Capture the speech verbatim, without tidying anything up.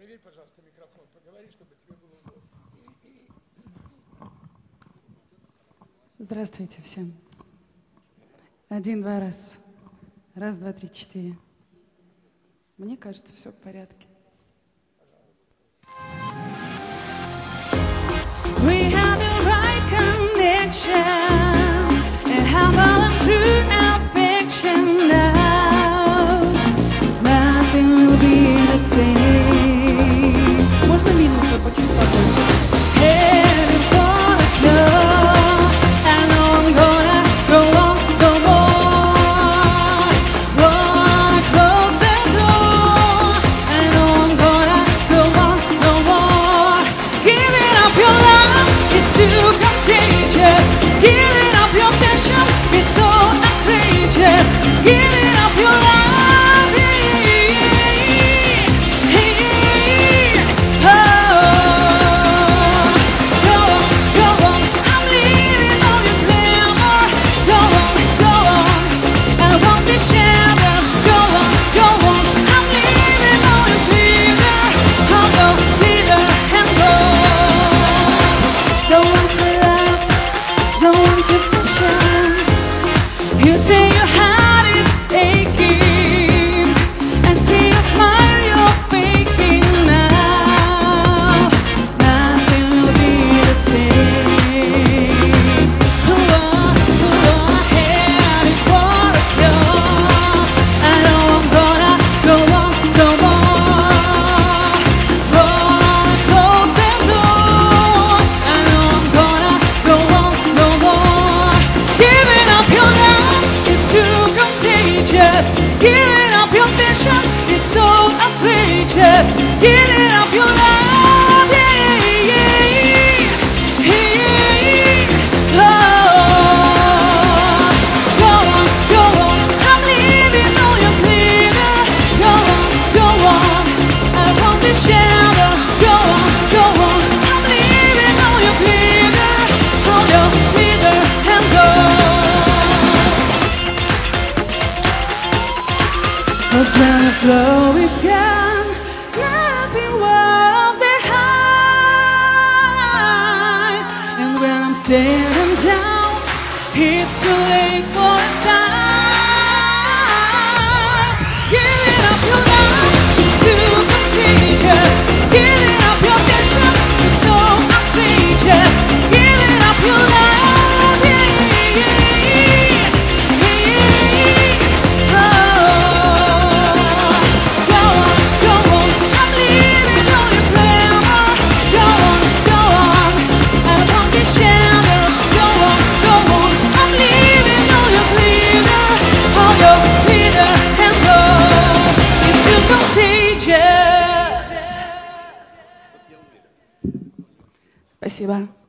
Проверь, пожалуйста, микрофон. Поговори, чтобы тебе было удобно. Здравствуйте всем. Один, два, раз. Раз, два, три, четыре. Мне кажется, все в порядке. We have the right connection, and how about true affection now? Nothing will be the same. Можно минуту почуть побольше? Heading for the snow, and I'm gonna go on, go on. Gonna close the door, and I'm gonna go on, go on. Giving up your love is too contagious. Giving up your passion is so outrageous. Giving up your love, oh, go on, go on. I'm leaving all your glamour. Go on, go on. I want to shadow. Go on, go on. I'm leaving all your glitter. I'll go glitter and go. Don't want to love, don't want to passion. You say your heart is aching, and see your smile you're faking now. Nothing will be the same. Go on, go on, heading for the cure. I know I'm gonna go on, go on. Gonna close the door. I know I'm gonna go on, go on. Giving up your love is too contagious. Giving up your passion is so outrageous. Giving up your love, yeah, yeah, yeah. Oh, go on, go on. I'm leaving all your glitter. Go on, go on. I want to shadow. Go on, go on. I'm leaving all your glitter, all your glitter and gold. The plan of flow is gone, nothing was behind. And when I'm standing down, it's too late for a time. Giving up your love is too contagious. Giving up your passion is so outrageous. Giving up your love, yeah, yeah, yeah. Oh, go on, go on. I'm leaving all your glamour. Go on, go on. I want to shadow. Go on, go on. I'm leaving all your glitter, all your glitter and gold. It's too contagious. Спасибо.